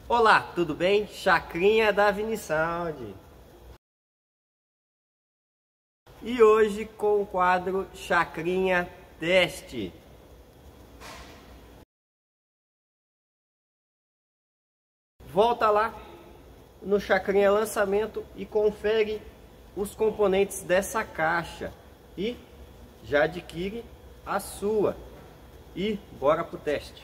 Olá, tudo bem? Chacrinha da Vinisound. E hoje com o quadro Chacrinha Teste. Volta lá no Chacrinha Lançamento e confere os componentes dessa caixa. E já adquire a sua. E bora pro teste.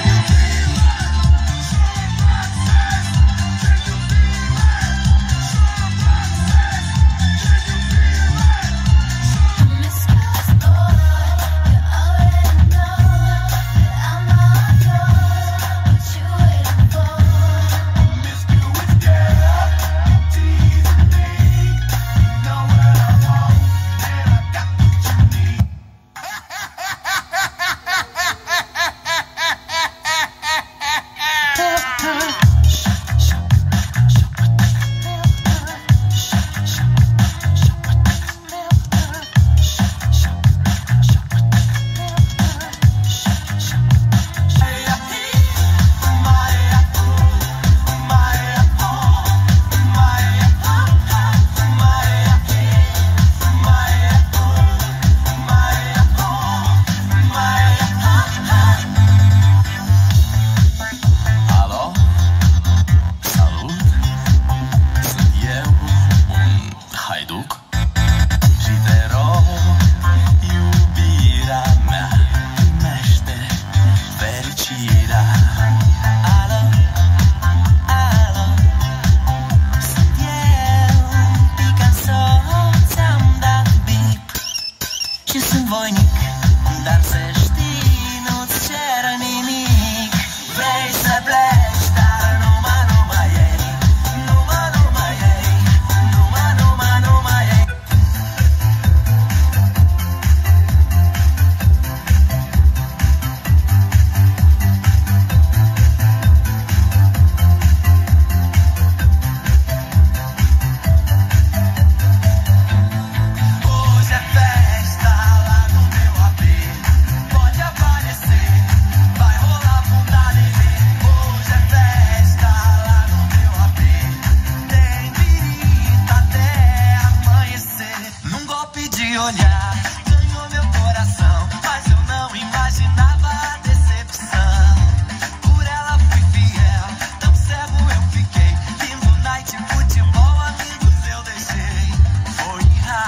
Ganhou meu coração, mas eu não imaginava a decepção. Por ela fui fiel, tão cego eu fiquei. Lindo night, futebol, amigos eu deixei. Foi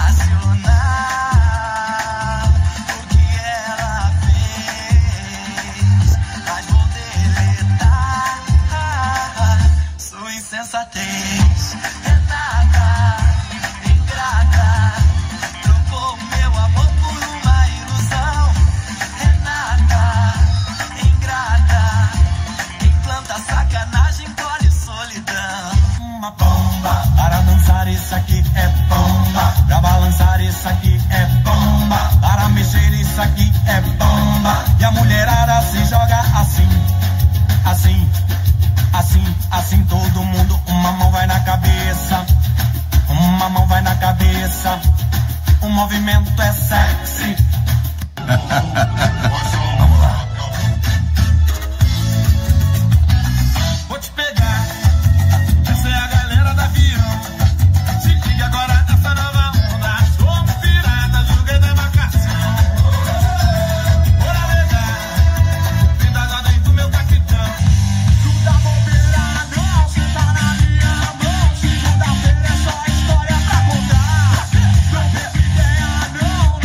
irracional o que ela fez, mas vou deletar sua insensatez. Renata, ingrata, trocou meu amor por uma ilusão. Renata, ingrata, quem planta sacanagem colhe solidão. Uma bomba para dançar, isso aqui é bomba. Pra balançar, isso aqui é bomba. Para mexer, isso aqui é bomba. E a mulherada se joga assim, assim, assim, assim. Todo mundo, uma mão vai na cabeça, uma mão vai na cabeça. O movimento é sexy. Vamos lá. Vou te pegar. Essa é a galera da avião. Se liga agora nessa nova onda. Somos piratas, joguei da marcação. Bora levar. Vem das ordens do meu capitão. Tudo a bobeira não, se tá na minha mão. Segunda-feira é só história pra contar. Não teve ideia não,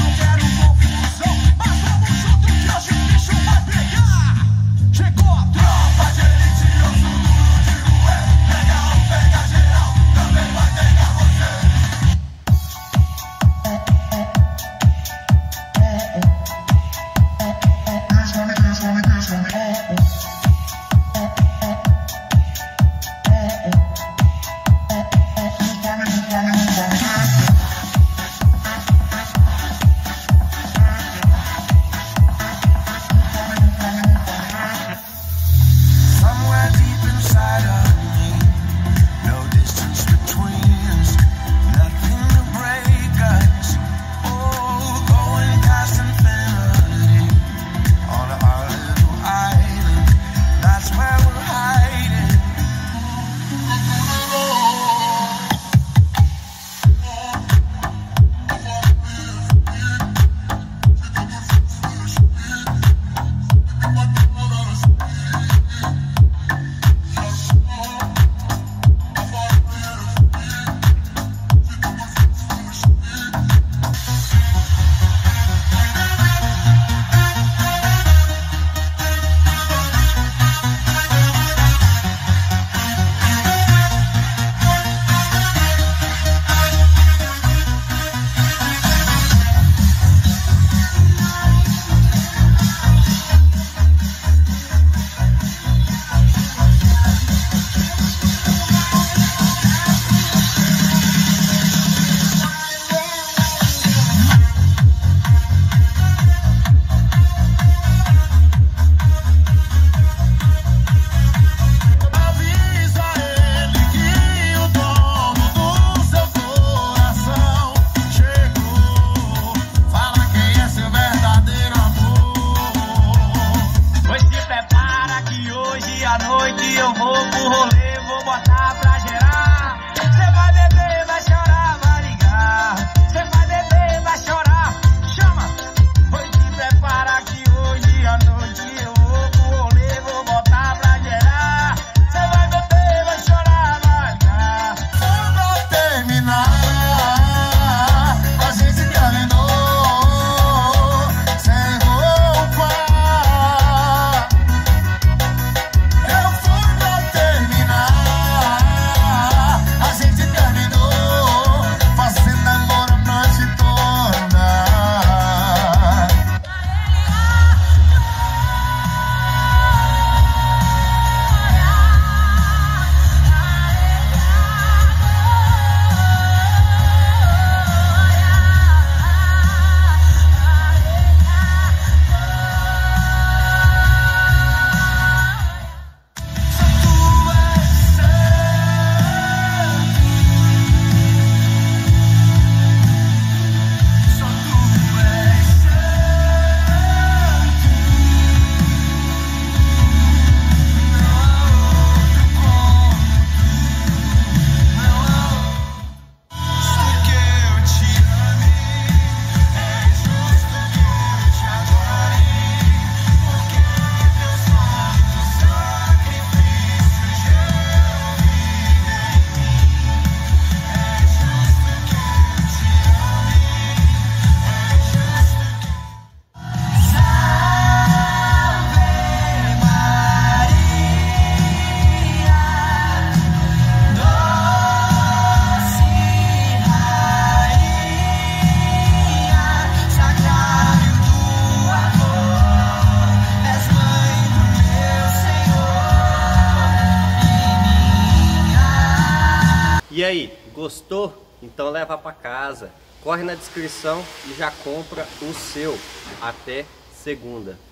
noite eu vou pro rolê, vou botar pra gerar. Cê vai beber, vai chorar, vai ligar. Cê vai beber, vai chorar, chama. Foi te preparar que hoje à noite eu vou pro rolê, vou botar pra gerar. Cê vai beber, vai chorar, vai ligar. Pra terminar, a gente terminou sem roupa. Eu fui pra terminar, a gente terminou fazendo amor a noite toda. E aí, gostou? Então leva para casa. Corre na descrição e já compra o seu. Até segunda.